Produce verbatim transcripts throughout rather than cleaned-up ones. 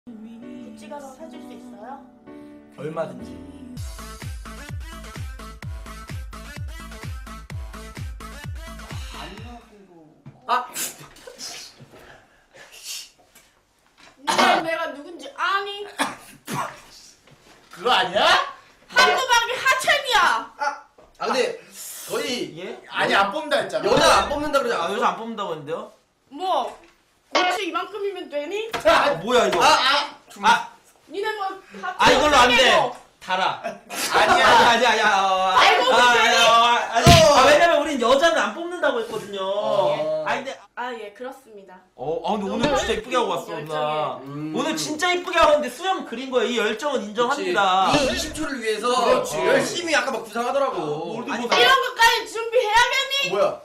구찌 가서 사줄 수 있어요? 얼마든지. 아! 너 내가 누군지 아니? 그거 아니야? 한국방이 하천이야! 아, 아 근데 거의 예? 아니 안 뽑는다 했잖아. 여자 안 뽑는다 아, 그러잖아. 여기서 안 뽑는다고 했는데요? 뭐? 구찌 이만큼이면 되니? 어, 뭐야 이거? 아, 아, 아, 니네 뭐 하- 아 이걸로 안 돼. 뭐. 달아. 아니야. 아니 아니 아니. 아, 알고 아, 있으니? 아, 아니, 아, 왜냐면 우린 여자는 안 뽑는다고 했거든요. 어. 아 근데 아, 예, 그렇습니다. 어, 아 근데 오늘 진짜 이쁘게 하고 왔어 누나. 음. 오늘 진짜 이쁘게 하고 왔는데 수염 그린 거예요. 이 열정은 인정합니다. 이 이십 초를 위해서 그렇지. 열심히 아까 막 구상하더라고. 아니, 이런 것까지 준비해야겠니? 뭐야?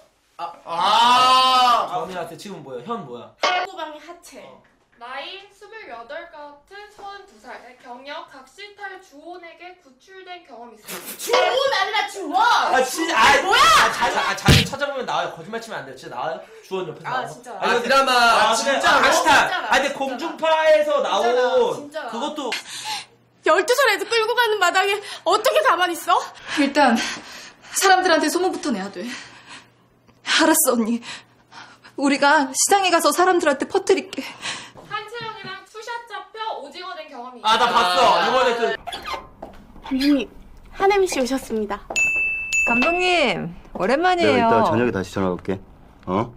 아. 정민한테 지금 뭐야? 현 뭐야? 한국방이 하체. 어. 나이 스물여덟 같은 서른두 살 경력 각시탈 주원에게 구출된 경험이 있어요. 주원 아니라 주원! 아 진짜 아 뭐야? 아, 자료 아 자료 찾아보면 나와요. 거짓말 치면 안 돼요. 진짜 나와요. 주원 옆에서 아, 나와. 진짜. 아 드라마. 아, 진짜. 진짜 아, 각시탈. 진짜라, 아 근데 진짜라. 공중파에서 나온 진짜라. 그것도 열두 살 애들 끌고 가는 마당에 어떻게 가만히 있어? 일단 사람들한테 소문부터 내야 돼. 알았어 언니. 우리가 시장에 가서 사람들한테 퍼뜨릴게. 한채영이랑 투샷 잡혀 오징어 된 경험이 있어요. 아 나 봤어. 이번에 그 감독님, 한혜미 씨 오셨습니다. 감독님 오랜만이에요. 내가 이따 저녁에 다시 전화 올게. 어?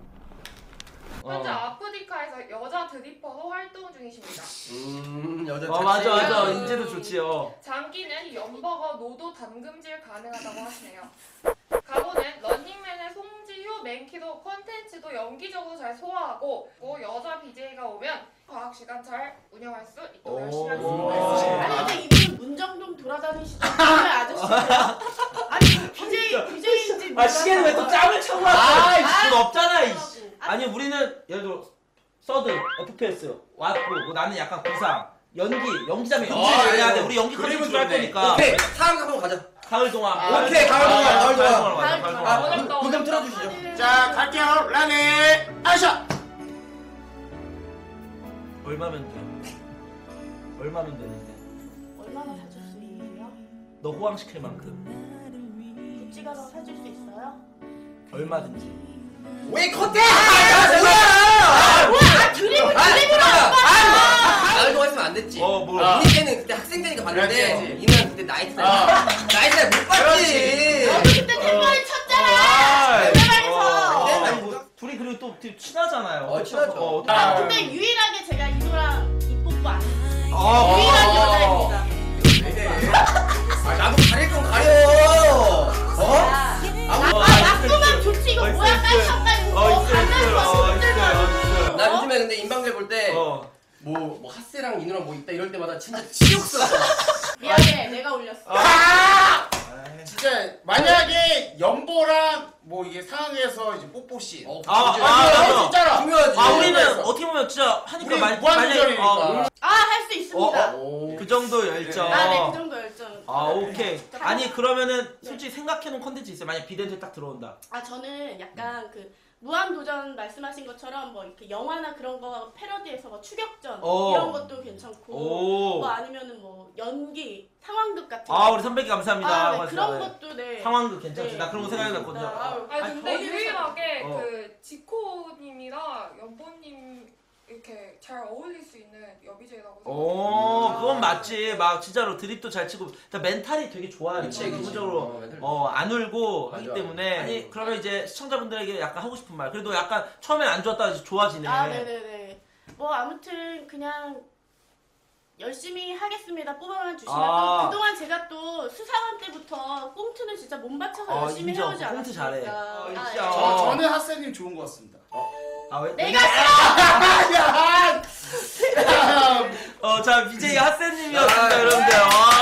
현재 어. 아프리카에서 여자 드리퍼로 활동 중이십니다. 음 여자. 어 맞아 맞아. 자체가- 인제도 좋지요. 장기는 연버거 노도 담금질 가능하다고 하시네요. 가보는 런닝맨의 송지효 맨키도 컨텐츠도 연기적으로 잘 소화하고 또 여자 비제이가 오면 과학 시간 잘 운영할 수 있도록 열심히 하겠습니다. 아니 근데 이분은 문정동 돌아다니시던 그 아저씨예요? 아니 비제이 비제이인지 아 시계는 왜 또 짬을 쳐고 왔어? 아 그거 없잖아. 이씨. 아니 우리는 예를 들어 서드 에프피에스 왔고 뭐 나는 약간 구상 연기 연기자면 연기 아, 해야 돼. 예. 우리 연기 그림은 컨텐츠 할 좋네. 거니까. 오케이. 사람 한번 가자. 가을 동안. 아, 오케이, 가을 동안, 가을 동안. 가을 동안. 가을 가을 동안. 동안. 어렵다, 분 좀 어렵다. 틀어주시죠. 자 갈게요. 라니 아샤. 얼마면 돼? 얼마면 되는데? 얼마나 사줄 수 있어요? 너 호황시킬 만큼 구찌 가서 사줄 수 있어요? 얼마든지. 왜 컷해? 아 뭐야? 뭐야? 드립을 드립으로 안 봐! 가을 동안 했으면 안 됐지. 어 뭐. 아. 우리 때는 그때 학생 때니까 봤는데 그렇지. 이는 그때 나이트 아. 나이트 못 봤지. 너도 그때 템머리 쳤잖아! 아, 노래방에서! 어. 아니 뭐 둘이 그리고 또 되게 친하잖아요. 어, 친하죠. 어, 아. 아, 근데 유일하게 제가 이노랑 입뽀뽀 안 했어요. 아, 유일한 어. 여자입니다. 왜? 아 나도 가릴 건 가려. 어? 아, 어, 아, 낙구만 좋지 이거 어, 뭐야 있어, 있어. 깔짝깔 어 이거 있어 있어. 어 가면서 있어 있어. 나 요즘에 근데 인방글 볼 때 뭐 어. 뭐 핫세랑 이누랑 뭐 있다 이럴 때마다 진짜 치욕스러워. 미안해 내가 올렸어. 아! 진짜 만약에 연보랑 뭐 이게 상황에서 이제 뽀뽀씬. 어, 아, 진짜. 아, 할수 맞아. 있잖아. 중요하지. 아 우리는 그래서. 어떻게 보면 진짜 하니까 우리 만- 무한도전이니까. 어, 아 할 수 있습니다. 오. 그 정도 열정. 아 네 그 정도 열정. 아 오케이. 아니 그러면은 솔직히 생각해놓은 컨텐츠 있어요. 만약 비덴트 딱 들어온다. 아 저는 약간 그 무한도전 말씀하신 것처럼 뭐 이렇게 영화나 그런 거 패러디해서 뭐 추격전 오. 이런 것도 괜찮고 오. 뭐 아니면은 뭐 연기 상황극 같은 아 거. 우리 선배님 감사합니다. 아, 네, 고맙습니다. 그런 네. 것도 네. 상황극 괜찮지. 네. 나 그런 거 생각해놨거든요. 아, 아, 아니 아니, 근데 어디서- 유일하게 어. 그 지코님이랑 연보님 이렇게 잘 어울릴 수 있는 여비제라고 오 그건 맞지. 막 진짜로 드립도 잘 치고 일단 멘탈이 되게 좋아요. 그치, 그치. 기본적으로 어, 멘탈 어 안 울고 하기 맞아. 때문에 아니 그러면 이제 시청자분들에게 약간 하고 싶은 말 그래도 약간 처음엔 안 좋았다가 이제 좋아지네. 아 네네네. 뭐 아무튼 그냥 열심히 하겠습니다. 뽑아만 주시면 아. 또 그동안 제가 또 수사관 때부터 꽁트는 진짜 몸 바쳐서 어, 열심히 인정. 해오지 꽁트 잘해. 않았습니까? 어, 아, 인정. 예. 저, 저는 핫세님 좋은 것 같습니다. 아 왜? 내가 야! 어자 비제이 핫쌤님이었습니다 아, 여러분들. 와.